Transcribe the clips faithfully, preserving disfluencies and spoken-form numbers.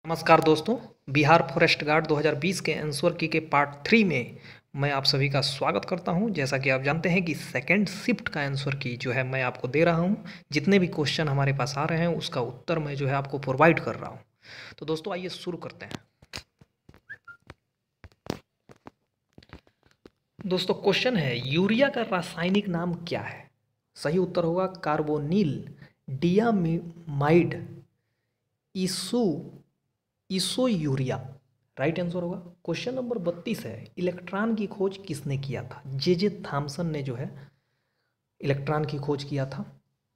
नमस्कार दोस्तों। Bihar forest guard दो हज़ार बीस के आंसर की के पार्ट थ्री में मैं आप सभी का स्वागत करता हूं। जैसा कि आप जानते हैं कि सेकंड शिफ्ट का आंसर की जो है मैं आपको दे रहा हूं। जितने भी क्वेश्चन हमारे पास आ रहे हैं उसका उत्तर मैं जो है आपको प्रोवाइड कर रहा हूं। तो दोस्तों आइए शुरू करते हैं। दोस्तों क्वेश्चन है, यूरिया का रासायनिक नाम क्या है? सही उत्तर होगा carbonyl diamide iso iso urea. Right answer होगा। क्वेश्चन नंबर बत्तीस है, इलेक्ट्रॉन की खोज किसने किया था? जे जे थॉमसन ने जो है इलेक्ट्रॉन की खोज किया था।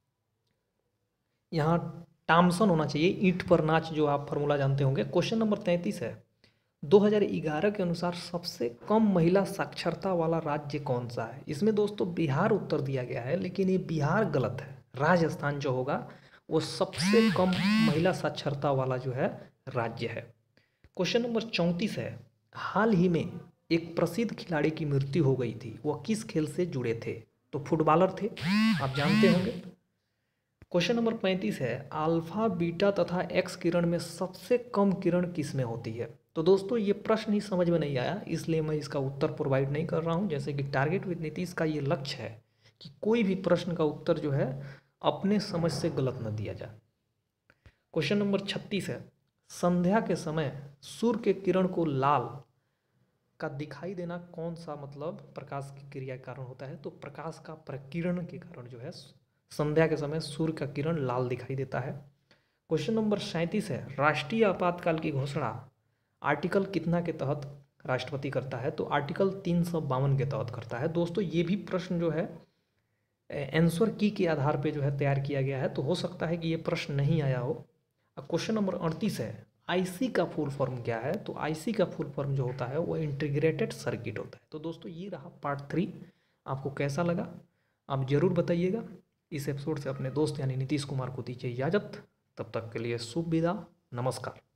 यहाँ टॉमसन होना चाहिए, ईंट पर नाच जो आप फॉर्मूला जानते होंगे। क्वेश्चन नंबर तैंतीस है, दो हज़ार ग्यारह के अनुसार सबसे कम महिला साक्षरता वाला राज्य कौन सा है? इसमें दोस्तों बिहार उत्तर दिया गया है, लेकिन ये बिहार गलत है। राजस्थान जो होगा वो सबसे कम महिला साक्षरता वाला जो है राज्य है। क्वेश्चन नंबर चौंतीस है, हाल ही में एक प्रसिद्ध खिलाड़ी की मृत्यु हो गई थी, वह किस खेल से जुड़े थे? तो फुटबॉलर थे, आप जानते होंगे। क्वेश्चन नंबर पैंतीस है, अल्फा बीटा तथा एक्स किरण में सबसे कम किरण किस में होती है? तो दोस्तों ये प्रश्न ही समझ में नहीं आया, इसलिए मैं इसका उत्तर प्रोवाइड नहीं कर रहा हूँ। जैसे कि टारगेट विद नीतीश का ये लक्ष्य है कि कोई भी प्रश्न का उत्तर जो है अपने समझ से गलत न दिया जाए। क्वेश्चन नंबर छत्तीस है, संध्या के समय सूर्य के किरण को लाल का दिखाई देना कौन सा मतलब प्रकाश की क्रिया के कारण होता है? तो प्रकाश का प्रकीर्णन के कारण जो है संध्या के समय सूर्य का किरण लाल दिखाई देता है। क्वेश्चन नंबर सैंतीस है, राष्ट्रीय आपातकाल की घोषणा आर्टिकल कितना के तहत राष्ट्रपति करता है? तो आर्टिकल तीन सौ बावन के तहत करता है। दोस्तों ये भी प्रश्न जो है आंसर की के आधार पे जो है तैयार किया गया है, तो हो सकता है कि ये प्रश्न नहीं आया हो। अब क्वेश्चन नंबर अड़तीस है, आईसी का फुल फॉर्म क्या है? तो आईसी का फुल फॉर्म जो होता है वो इंटीग्रेटेड सर्किट होता है। तो दोस्तों ये रहा पार्ट थ्री। आपको कैसा लगा आप ज़रूर बताइएगा। इस एपिसोड से अपने दोस्त यानी नीतीश कुमार को दीजिए इजाज़त। तब तक के लिए शुभ विदा, नमस्कार।